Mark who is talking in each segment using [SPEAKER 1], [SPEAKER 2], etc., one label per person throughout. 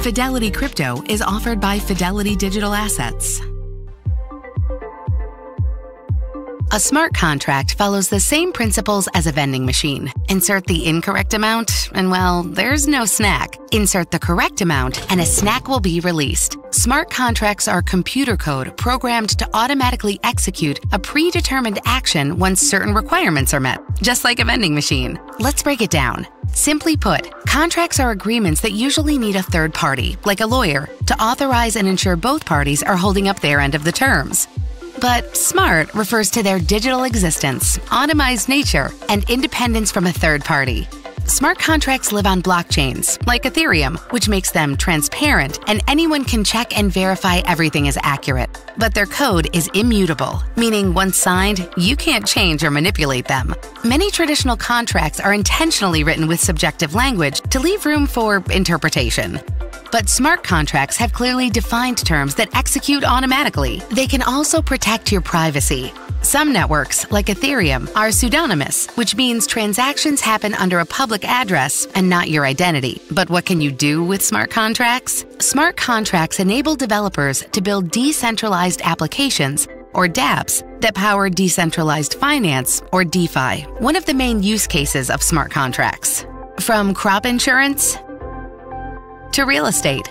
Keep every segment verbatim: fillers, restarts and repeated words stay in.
[SPEAKER 1] Fidelity Crypto is offered by Fidelity Digital Assets. A smart contract follows the same principles as a vending machine. Insert the incorrect amount, and well, there's no snack. Insert the correct amount, and a snack will be released. Smart contracts are computer code programmed to automatically execute a predetermined action once certain requirements are met, just like a vending machine. Let's break it down. Simply put, contracts are agreements that usually need a third party, like a lawyer, to authorize and ensure both parties are holding up their end of the terms. But smart refers to their digital existence, automized nature, and independence from a third party. Smart contracts live on blockchains, like Ethereum, which makes them transparent and anyone can check and verify everything is accurate. But their code is immutable, meaning once signed, you can't change or manipulate them. Many traditional contracts are intentionally written with subjective language to leave room for interpretation. But smart contracts have clearly defined terms that execute automatically. They can also protect your privacy. Some networks, like Ethereum, are pseudonymous, which means transactions happen under a public address and not your identity. But what can you do with smart contracts? Smart contracts enable developers to build decentralized applications, or dApps, that power decentralized finance, or DeFi, one of the main use cases of smart contracts. From crop insurance to real estate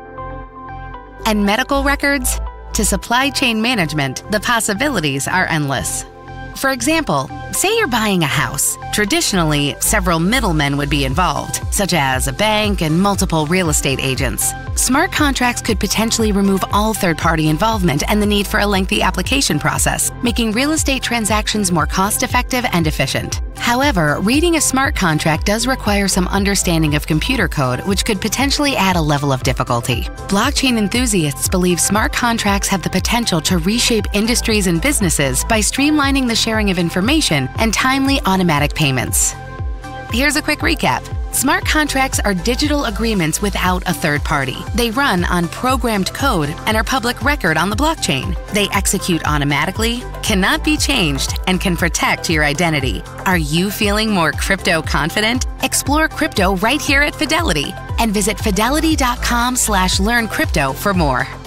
[SPEAKER 1] and medical records to supply chain management, the possibilities are endless. For example, say you're buying a house. Traditionally, several middlemen would be involved, such as a bank and multiple real estate agents. Smart contracts could potentially remove all third-party involvement and the need for a lengthy application process, making real estate transactions more cost-effective and efficient. However, reading a smart contract does require some understanding of computer code, which could potentially add a level of difficulty. Blockchain enthusiasts believe smart contracts have the potential to reshape industries and businesses by streamlining the sharing of information and timely automatic payments. Here's a quick recap. Smart contracts are digital agreements without a third party. They run on programmed code and are public record on the blockchain. They execute automatically, cannot be changed, and can protect your identity. Are you feeling more crypto confident? Explore crypto right here at Fidelity and visit fidelity dot com slash learn crypto for more.